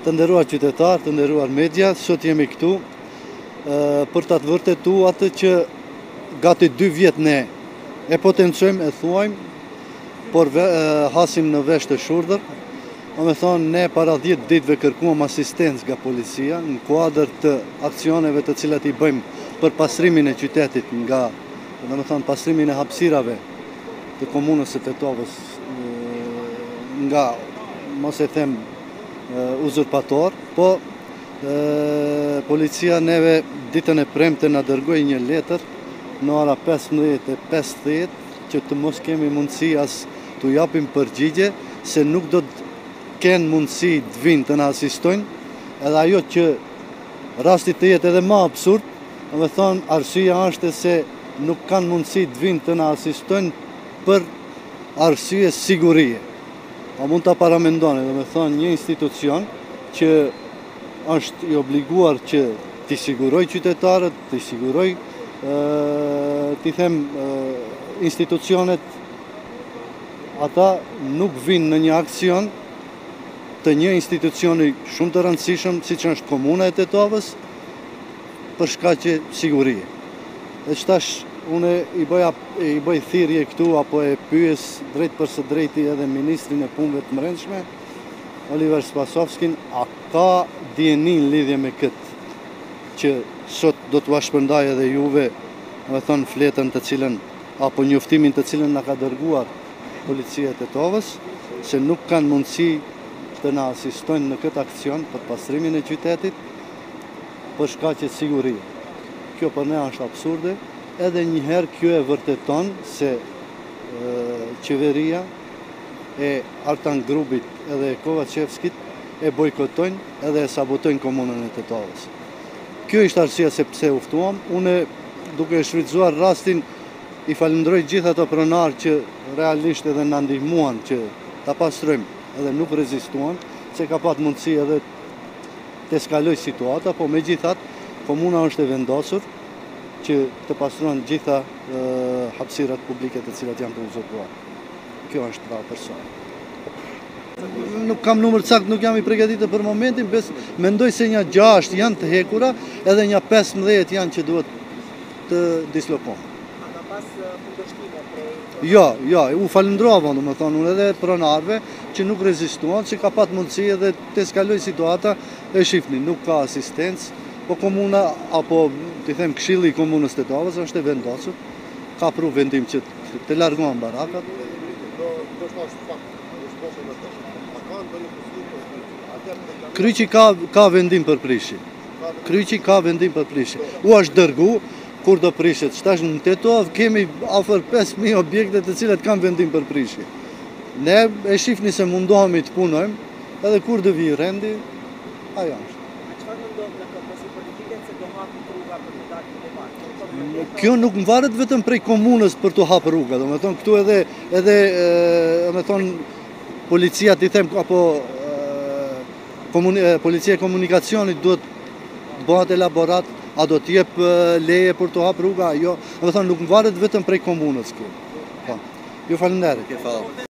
Të nderuar qytetarë, të nderuar media, sot jemi këtu për ta vërtetuar atë që gati 2 vjet ne e potencojmë, e thuajmë, por hasim në vesh të shurdhër. Me thonë, ne para 10 ditëve kërkuam asistencë nga policia në kuadër të aksioneve të cilat i bëjmë për pastrimin e qytetit nga, pastrimin e hapësirave të komunës së Tetovës nga, mos e them, uzurpator, po policia neve ditën e premte na dërgoi një letër në ora 15:50 që të mos kemi mundësi as t'u japim përgjigje, se nuk do të kenë mundësi të vinë të na asistojnë, edhe ajo që rasti të jetë edhe më absurd, me thonë, arsyeja është se nuk kanë mundësi të vinë të na asistojnë për arsye sigurie. A mund të paramendoni, me thonë, një institucion që është i obliguar që t'i siguroj qytetarët, t'i siguroj, t'i them, institucionet, ata nuk vinë në një aksion të një institucioni shumë të rëndësishëm, si që është komuna e Tetovës, për shkaqe sigurie. Dhe qëtash, unë i bëj thirrje këtu, apo e pyes drejt për së drejti edhe Ministrin e Punëve të Brendshme, Oliver Spasovskin, a ka dieni në lidhje me këtë, që sot do t'ua shpërndaj edhe juve, me thonë, fletën të cilën, apo njoftimin të cilën na ka dërguar policia e Tetovës, se nuk kanë mundësi të na asistojnë në këtë aksion për pastrimin e qytetit, për shkaqe sigurie. Kjo për ne është absurde. Edhe njëherë kjo e vërteton se qeveria e Artan Grupit edhe e Kovacevskit e bojkotojnë edhe e sabotojnë komunën e Tetovës. Kjo ishte arsyeja se pse u ftuam. Unë, duke e shfrytzuar rastin, i falenderoj gjithë ato pronarë që realisht edhe na ndihmuan që ta pastrojmë edhe nuk rezistuan, se ka pat mundësi edhe të eskaloj situata, po megjithatë komuna është e vendosur që të pastruan gjitha hapësirat publike të cilat janë të uzurpuar. Kjo është pra person. Nuk kam numër sakt, nuk jam i përgatitur për momentin, mendoj se një 6 janë të hekura, edhe një 15 janë që duhet të dislokohen. A ka pas kundërshtime prej? Jo, u falendrova, unë edhe pronarëve që nuk rezistuan, që ka pat mundësi edhe të eskaloj situata, e shifni, nuk ka asistencë, po komuna, apo t'i them këshilli i komunës Tetovës është e vendosur, ka pru vendim që të largohen barakat. Kryqi ka vendim për prishje. Kryqi ka vendim për prishje. U është dërgu, kur do prishet. Shtash në Tetovë kemi afër 5.000 objekte të cilat kanë vendim për prishje. Ne e shifni se mundohemi të punojmë, edhe kur do vi rendi, ajo është. Kjo nuk më varet vetëm prej komunës për të hapë rruga, do me thonë këtu edhe me thonë policia t'i them, apo policia e komunikacionit duhet të bëhat elaborat, a do t'jep leje për të hapë rruga, jo, do me thonë nuk më varet vetëm prej komunës kjo. Ju falenderoj.